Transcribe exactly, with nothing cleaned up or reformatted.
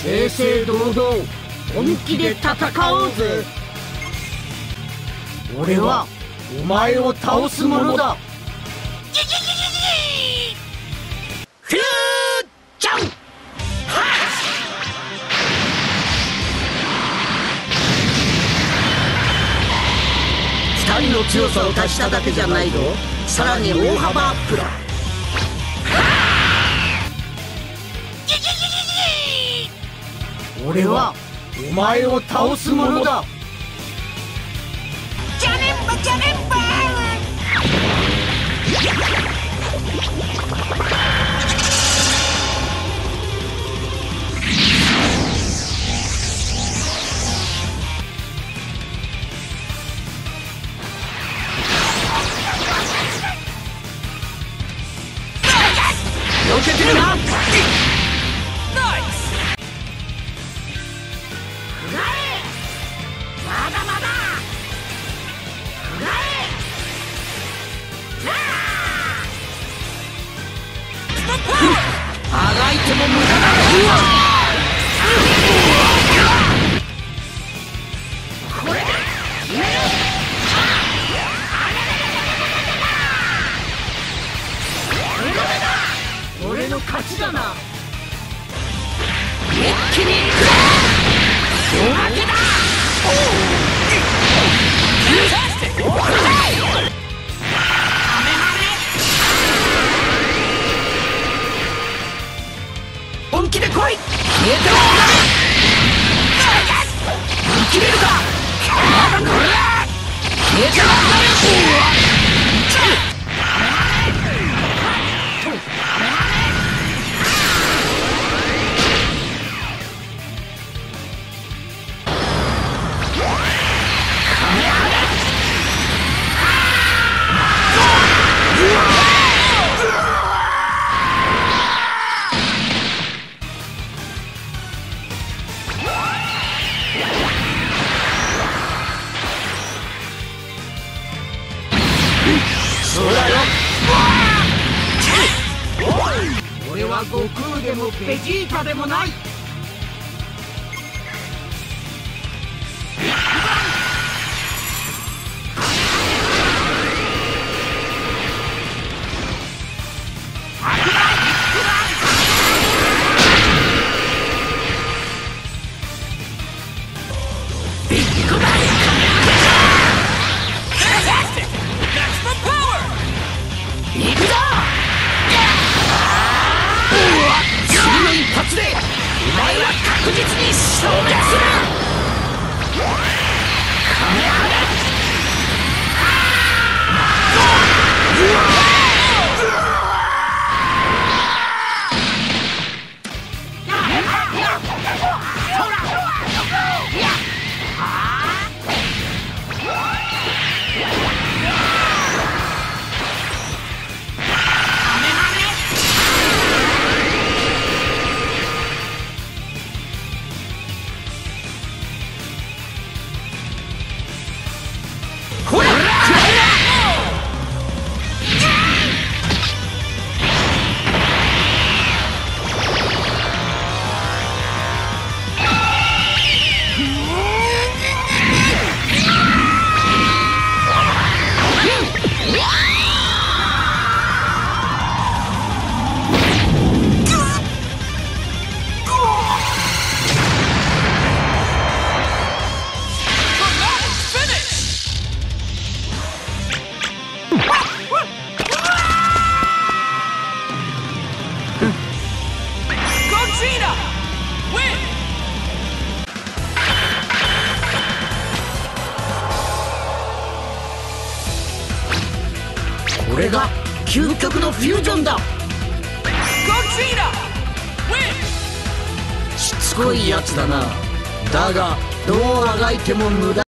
正々堂々本気で戦おうぜ。俺はお前を倒すものだ。フューチャンふたりの強さを足しただけじゃないぞ。さらに大幅アップだ。俺はお前を倒すものだ。 じゃねんばじゃねんば避けてるな。あがいても無駄だ。これだ。俺の勝ちだな。一気にいくぞ。負けだ。本気で来い。消えては生きれるか。まだこれ消えてはそうだよ。俺は悟空でもベジータでもない。行くぞ。次の一発でお前は確実に消滅する。カメハメ。これが究極のフュージョンだ。しつこいやつだな。だがどうあがいても無駄。